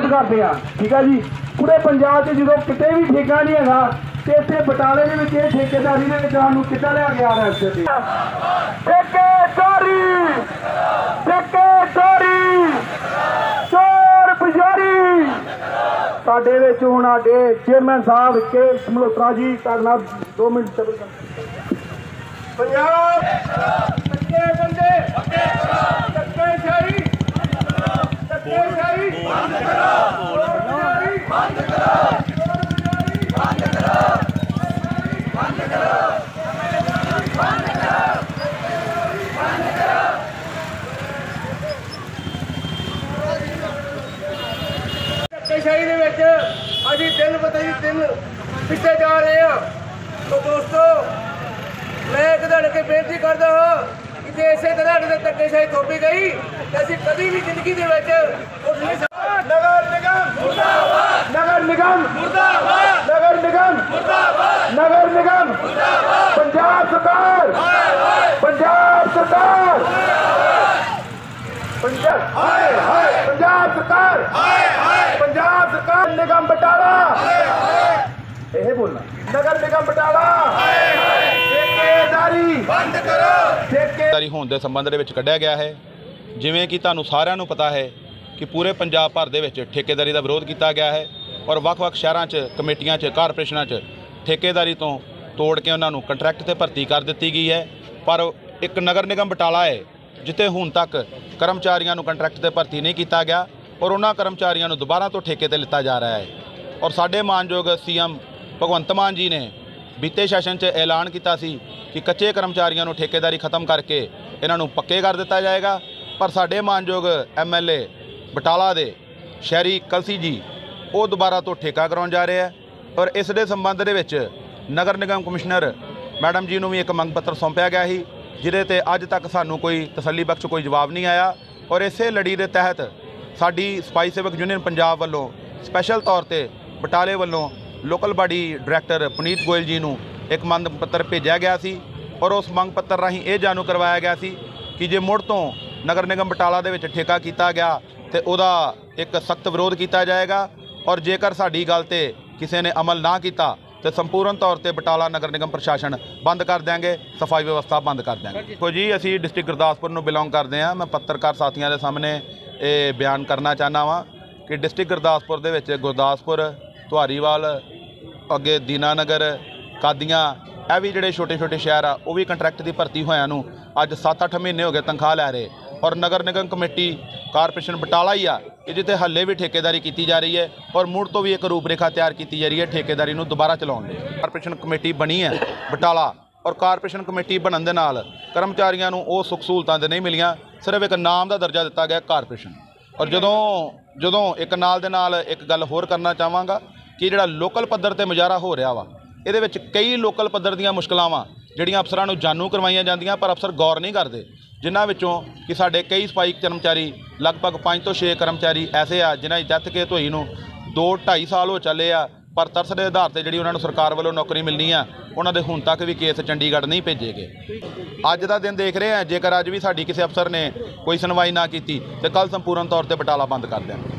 विरोध करते हैं। ठीक है जी। पूरे पंजाब से जो किते भी ठेका नहीं है तो इतने बटाले के ठेकेदारी ने सानू कितना लिया गया है चोर पुजारी साडे विच हुण आडे चेयरमैन साहब के मल्होत्रा जी करना 2 मिनट पंजाब धक्के बंदे धक्केशाही बंद करो बंद करो बंद करो बंद करो बंद करो बंद करो धक्केशाही दे विच असीं दिन पता जी दिन पिछे जा रहे हैं। तो दोस्तों मैं एक धड़ के बेनती करदा हां कि जे इसे तरह धक्केशाही थोपी गई तो असीं कभी भी जिंदगी दे विच उठ नहीं सकते। नगर निगम मुर्दाबाद नगर निगम मुर्दाबाद नगर निगम मुर्दाबाद नगर निगम मुर्दाबाद पंजाब सरकार पंजाब सरकार पंजाब सरकार पंजाब सरकार निगम बटाला यह बोलना नगर निगम बटाला ठेकेदारी बंद करो ਠੇਕੇਦਾਰੀ ਹੋਣ ਦੇ ਸੰਬੰਧ ਦੇ ਵਿੱਚ ਕੱਢਿਆ ਗਿਆ ਹੈ। ਜਿਵੇਂ ਕਿ ਤੁਹਾਨੂੰ ਸਾਰਿਆਂ ਨੂੰ ਪਤਾ ਹੈ ਕਿ ਪੂਰੇ ਪੰਜਾਬ ਭਰ ਦੇ ਵਿੱਚ ਠੇਕੇਦਾਰੀ ਦਾ ਵਿਰੋਧ ਕੀਤਾ ਗਿਆ ਹੈ ਔਰ ਵੱਖ-ਵੱਖ ਸ਼ਹਿਰਾਂ 'ਚ ਕਮੇਟੀਆਂ 'ਚ ਕਾਰਪੋਰੇਸ਼ਨਾਂ 'ਚ ਠੇਕੇਦਾਰੀ ਤੋਂ ਤੋੜ ਕੇ ਉਹਨਾਂ ਨੂੰ ਕੰਟਰੈਕਟ ਤੇ ਭਰਤੀ ਕਰ ਦਿੱਤੀ ਗਈ ਹੈ। ਪਰ ਇੱਕ ਨਗਰ ਨਿਗਮ ਬਟਾਲਾ ਹੈ ਜਿੱਥੇ ਹੁਣ ਤੱਕ ਕਰਮਚਾਰੀਆਂ ਨੂੰ ਕੰਟਰੈਕਟ ਤੇ ਭਰਤੀ ਨਹੀਂ ਕੀਤਾ ਗਿਆ ਔਰ ਉਹਨਾਂ ਕਰਮਚਾਰੀਆਂ ਨੂੰ ਦੁਬਾਰਾ ਤੋਂ ਠੇਕੇ ਤੇ ਲਿੱਤਾ ਜਾ ਰਿਹਾ ਹੈ। ਔਰ ਸਾਡੇ ਮਾਨਯੋਗ ਸੀਐਮ ਭਗਵੰਤ ਮਾਨ ਜੀ ਨੇ ਬੀਤੇ ਸੈਸ਼ਨ 'ਚ ਐਲਾਨ ਕੀਤਾ ਸੀ ਕਿ ਕੱਚੇ ਕਰਮਚਾਰੀਆਂ ਨੂੰ ਠੇਕੇਦਾਰੀ ਖਤਮ ਕਰਕੇ ਇਹਨਾਂ ਨੂੰ ਪੱਕੇ ਕਰ ਦਿੱਤਾ ਜਾਏਗਾ। ਪਰ ਸਾਡੇ ਮਾਨਯੋਗ ਐਮਐਲਏ ਬਟਾਲਾ ਦੇ ਸ਼ਹਿਰੀ ਕਲਸੀ ਜੀ ਉਹ ਦੁਬਾਰਾ ਤੋਂ ਠੇਕਾ ਕਰਾਉਣ ਜਾ ਰਹੇ ਹੈ ਔਰ ਇਸ ਦੇ ਸੰਬੰਧ ਦੇ ਵਿੱਚ ਨਗਰ ਨਿਗਮ ਕਮਿਸ਼ਨਰ ਮੈਡਮ ਜੀ ਨੂੰ ਵੀ ਇੱਕ ਮੰਗ ਪੱਤਰ ਸੌਂਪਿਆ ਗਿਆ ਸੀ ਜਿਹਦੇ ਤੇ ਅੱਜ ਤੱਕ ਸਾਨੂੰ ਕੋਈ ਤਸੱਲੀ ਬਖਸ਼ ਕੋਈ ਜਵਾਬ ਨਹੀਂ ਆਇਆ। ਔਰ ਇਸੇ ਲੜੀ ਦੇ ਤਹਿਤ ਸਾਡੀ ਸਫਾਈ ਸੇਵਕ ਯੂਨੀਅਨ ਪੰਜਾਬ ਵੱਲੋਂ ਸਪੈਸ਼ਲ ਤੌਰ ਤੇ ਬਟਾਲੇ ਵੱਲੋਂ local body director Puneet Goel ji ਨੂੰ ਇੱਕ ਮੰਗ ਪੱਤਰ ਭੇਜਿਆ ਗਿਆ ਸੀ ਔਰ ਉਸ ਮੰਗ ਪੱਤਰ ਰਾਹੀਂ ਇਹ ਜਾਣੂ ਕਰਵਾਇਆ ਗਿਆ ਸੀ ਕਿ ਜੇ ਮੁੜ ਤੋਂ ਨਗਰ ਨਿਗਮ ਬਟਾਲਾ ਦੇ ਵਿੱਚ ਠੇਕਾ ਕੀਤਾ ਗਿਆ ਤੇ ਉਹਦਾ ਇੱਕ ਸਖਤ ਵਿਰੋਧ ਕੀਤਾ ਜਾਏਗਾ ਔਰ ਜੇਕਰ ਸਾਡੀ ਗੱਲ ਤੇ ਕਿਸੇ ਨੇ ਅਮਲ ਨਾ ਕੀਤਾ ਤੇ ਸੰਪੂਰਨ ਤੌਰ ਤੇ ਬਟਾਲਾ ਨਗਰ ਨਿਗਮ ਪ੍ਰਸ਼ਾਸਨ ਬੰਦ ਕਰ ਦਿਆਂਗੇ, ਸਫਾਈ ਵਿਵਸਥਾ ਬੰਦ ਕਰ ਦਿਆਂਗੇ। ਦੇਖੋ ਜੀ ਅਸੀਂ ਡਿਸਟ੍ਰਿਕਟ ਗੁਰਦਾਸਪੁਰ ਨੂੰ ਬਿਲੋਂਗ ਕਰਦੇ ਹਾਂ। ਮੈਂ ਪੱਤਰਕਾਰ ਸਾਥੀਆਂ ਦੇ ਸਾਹਮਣੇ ਇਹ ਬਿਆਨ ਕਰਨਾ ਚਾਹੁੰਦਾ ਵਾਂ ਕਿ ਡਿਸਟ੍ਰਿਕਟ ਗੁਰਦਾਸਪੁਰ ਦੇ ਵਿੱਚ ਗੁਰਦਾਸਪੁਰ ਧਾਰੀਵਾਲ ਅੱਗੇ ਦੀਨਾਨਗਰ ਕਾਦੀਆਂ ਇਹ ਵੀ ਜਿਹੜੇ ਛੋਟੇ ਸ਼ਹਿਰ ਆ ਉਹ ਵੀ ਕੰਟਰੈਕਟ ਦੀ ਭਰਤੀ ਹੋਇਆਂ ਨੂੰ ਅੱਜ 7-8 ਮਹੀਨੇ ਹੋ ਗਏ ਤਨਖਾਹ ਲੈ ਰਹੇ ਔਰ ਨਗਰ ਨਿਗਮ ਕਮੇਟੀ ਕਾਰਪੋਰੇਸ਼ਨ ਬਟਾਲਾ ਹੀ ਆ ਕਿ ਜਿੱਥੇ ਹੱਲੇ ਵੀ ਠੇਕੇਦਾਰੀ ਕੀਤੀ ਜਾ ਰਹੀ ਹੈ ਔਰ ਮੁੜ ਤੋਂ ਵੀ ਇੱਕ ਰੂਪਰੇਖਾ ਤਿਆਰ ਕੀਤੀ ਜਾ ਰਹੀ ਹੈ ਠੇਕੇਦਾਰੀ ਨੂੰ ਦੁਬਾਰਾ ਚਲਾਉਣ ਲਈ। ਕਾਰਪੋਰੇਸ਼ਨ ਕਮੇਟੀ ਬਣੀ ਹੈ ਬਟਾਲਾ ਔਰ ਕਾਰਪੋਰੇਸ਼ਨ ਕਮੇਟੀ ਬਣਨ ਦੇ ਨਾਲ ਕਰਮਚਾਰੀਆਂ ਨੂੰ ਉਹ ਸੁੱਖ ਸਹੂਲਤਾਂ ਤਾਂ ਨਹੀਂ ਮਿਲੀਆਂ, ਸਿਰਫ ਇੱਕ ਨਾਮ ਦਾ ਦਰਜਾ ਦਿੱਤਾ ਗਿਆ ਕਾਰਪੋਰੇਸ਼ਨ। ਔਰ ਜਦੋਂ ਇੱਕ ਨਾਲ ਦੇ ਨਾਲ ਇੱਕ ਗੱਲ ਹੋਰ ਕਰਨਾ ਚਾਹਾਂਗਾ ਕਿ ਜਿਹੜਾ ਲੋਕਲ ਪੱਧਰ ਤੇ ਮੁਜ਼ਾਹਰਾ ਹੋ ਰਿਹਾ ਵਾ ਇਹਦੇ ਵਿੱਚ ਕਈ ਲੋਕਲ ਪੱਧਰ ਦੀਆਂ ਮੁਸ਼ਕਲਾਂ ਵਾ ਜਿਹੜੀਆਂ ਅਫਸਰਾਂ ਨੂੰ ਜਾਣੂ ਕਰਵਾਈਆਂ ਜਾਂਦੀਆਂ ਪਰ ਅਫਸਰ ਗੌਰ ਨਹੀਂ ਕਰਦੇ, ਜਿਨ੍ਹਾਂ ਵਿੱਚੋਂ ਕਿ ਸਾਡੇ ਕਈ ਸਫਾਈ ਕਰਮਚਾਰੀ ਲਗਭਗ 5 ਤੋਂ 6 ਕਰਮਚਾਰੀ ਐਸੇ ਆ ਜਿਨ੍ਹਾਂ ਦੀ ਡੈਥ ਕੇਸ ਹੋਈ ਨੂੰ 2-2.5 ਸਾਲ ਹੋ ਚੱਲੇ ਆ ਪਰ ਤਰਸ ਦੇ ਆਧਾਰ ਤੇ ਜਿਹੜੀ ਉਹਨਾਂ ਨੂੰ ਸਰਕਾਰ ਵੱਲੋਂ ਨੌਕਰੀ ਮਿਲਣੀ ਆ ਉਹਨਾਂ ਦੇ ਹੁਣ ਤੱਕ ਵੀ ਕੇਸ ਚੰਡੀਗੜ੍ਹ ਨਹੀਂ ਭੇਜੇ ਗਏ। ਅੱਜ ਦਾ ਦਿਨ ਦੇਖ ਰਹੇ ਆ, ਜੇਕਰ ਅੱਜ ਵੀ ਸਾਡੀ ਕਿਸੇ ਅਫਸਰ ਨੇ ਕੋਈ ਸੁਣਵਾਈ ਨਾ ਕੀਤੀ ਤੇ ਕੱਲ੍ਹ ਸੰਪੂਰਨ ਤੌਰ ਤੇ ਬਟਾਲਾ ਬੰਦ ਕਰ ਦਿਆਂਗੇ।